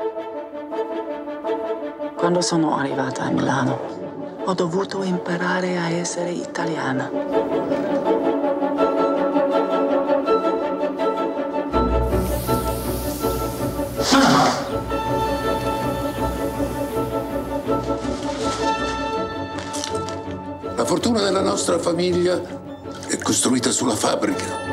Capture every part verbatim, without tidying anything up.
Quando sono arrivata a Milano, ho dovuto imparare a essere italiana. La fortuna della nostra famiglia è costruita sulla fabbrica.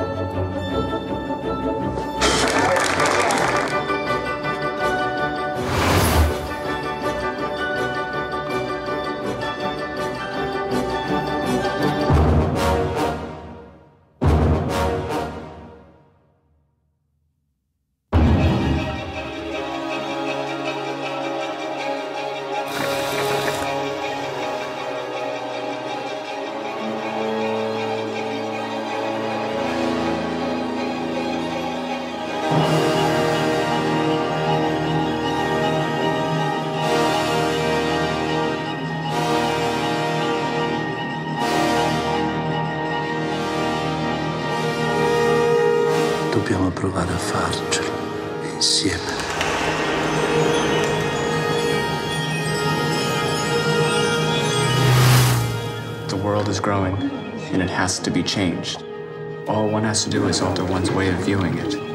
Dobbiamo provare a farcela insieme. The world is growing, and it has to be changed. All one has to do is alter one's way of viewing it.